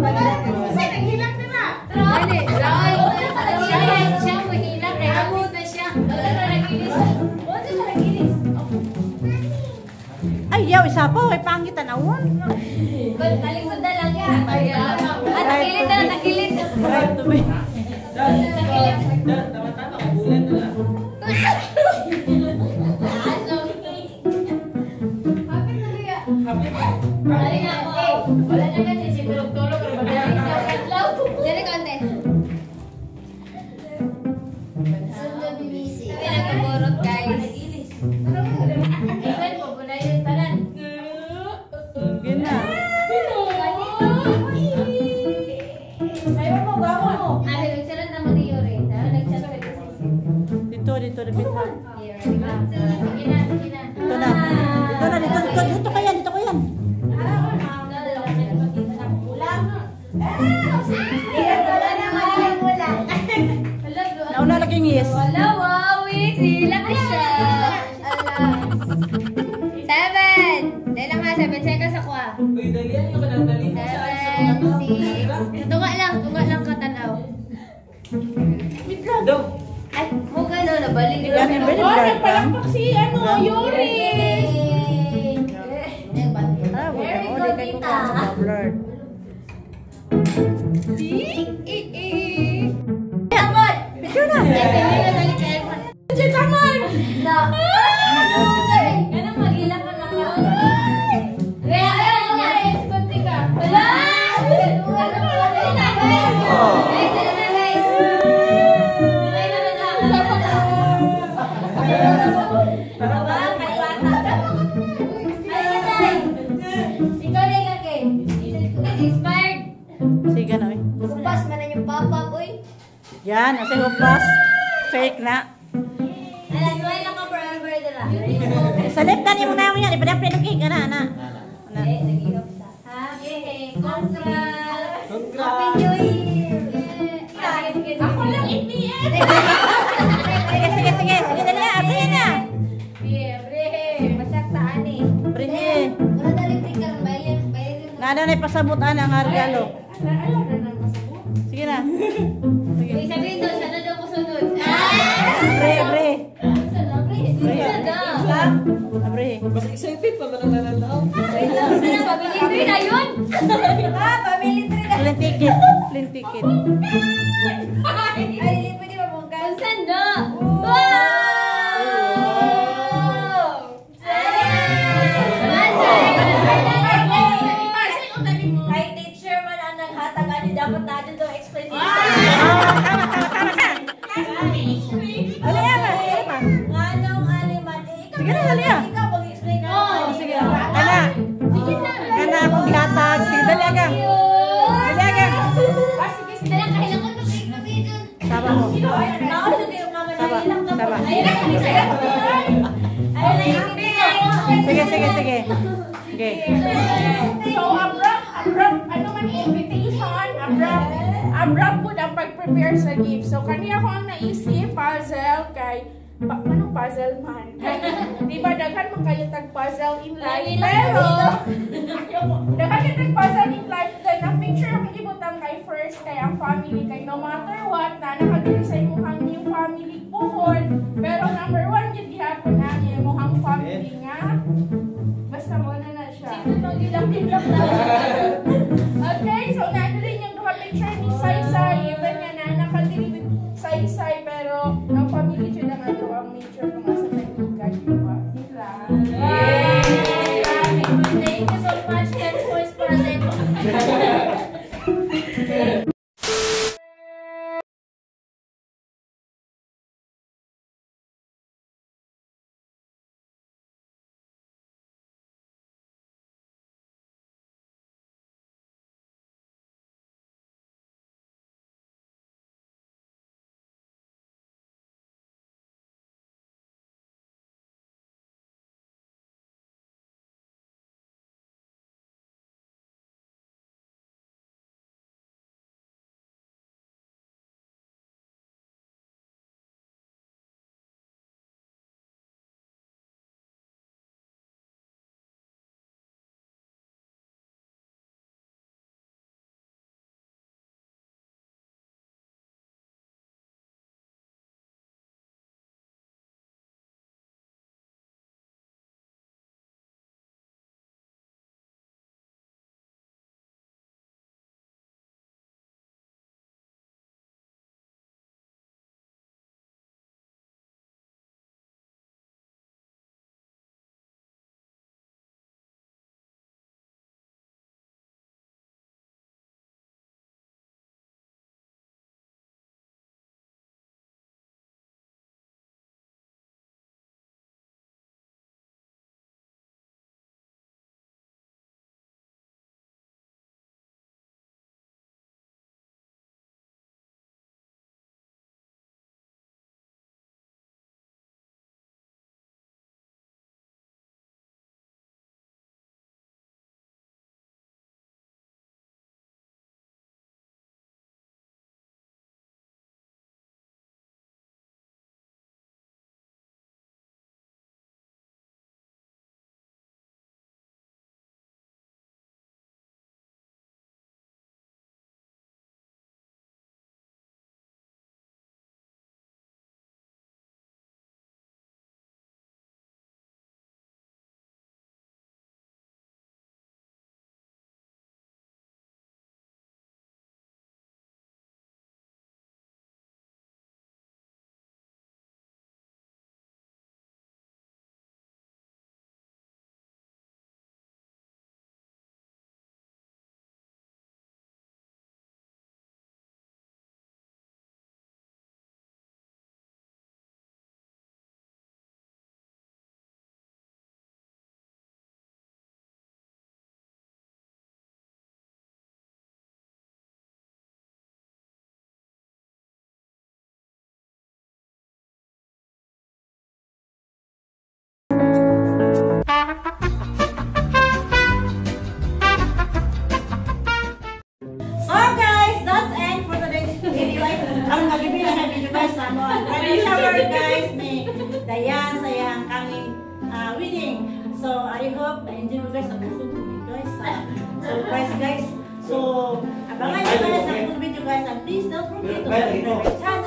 naghilak na na. Siya mahilak. Kaya hamod na siya. Wala na nagilis. Ay, yaw, isa pa. Ay, pangit tanawon. Talikod na lang yan. Nakilid na, nakilid. Right to me. Tama-tama, kabulan na lang. Dali nga ako. Wala na nga siya. Tulog-tulog. Dali konti. Pinagkaborot guys. Ayun, pupunay yung tanan. Yun na. Ayaw mo, gawa mo. Ay, nagsalan na mo ni Yuri. Nagsalan ka kasi. Dito, dipithan. Sige na, sige na. Dito na. Dito ka yan. Nauna lagi yung yes. Wala, wawi. Sila ka siya. 7. Dahil lang nga, 7 seconds ako ah. Uy, dalian yung kanandali. 7, 6. Tunga lang katanaw. Daw. Ay, mo gano'n, nabalik. Yan yung very blurred ka. Si Yuri. Ah, Very wala good, kayo tita. kung blurred. Tamon! Picture na. Tamon! Na! Ganun mag-ilak ka lang ka. Kaya ayaw nga, eskonti ka. Wala! Ikaw na ilaki. Inspired. Sige na. Bukas man na yung papa, boy. Yan, kasi hupas. Fake na. Alam, smile lang ka forever dala. Sa left ka niyo muna yan. Ipadapin ng cake. Ana. Happy Contra! Congra. Happy New Year! Ako lang ipiyan! Sige. Dali na. Abrihin na. Masaktaan eh. Abrihin. Wala na rin tingkar, bayan. Nada na ipasabutan ang regalo. Sige na. Uy, sabihin daw, sana daw kusunod. Abre. Abre. Mas excited pa na lang. Sana, family tree na yun! Family tree na. Plane ticket. Ay, pwede ba mong kansan na? Wow! Kay teacher man ang naghatag ani dapat natin daw explanation. Dali na. Sige pa. Nganong aliman ikaw. Sige na, dali na. Ikaw mag-explain na. Sige. Kana akong gihatag. Sige, dali aga. Dali aga. Sige, dala kailangan ko mag-explain. Saba mo. Naon sa tiyo mama na Saba. ilang ka. Saba. Ayun na Sige. Sige. So, ano man invitation, abrupt po ang pag-prepare sa gift. So, kaniya ko ang naisip, puzzle, kay, anong puzzle man? Diba, daghan man kayo tag-puzzle in life, pero, daghan kayo tag-puzzle in life, then, ang picture ang ibutang kay first, kay ang family, kay no matter what, na nakagili sa imuhang new family puhon, pero number 1, yun gihapon na, yung imuhang family nga, basta mo na siya. Gilak-gilak na. Okay, so nadurin yung duha picture ni Saysay. Even nga na nakadiri with Saysay, pero ang family siya na nga to ang major kung asa nag-ikan, diba? Nila. Thank you so much, Ken Force, para sa ito. So, I hope na-enjoy mo guys. Ang busog mo guys. Surprise guys. So, abangan nyo guys ang full video guys. And please don't forget to subscribe my channel.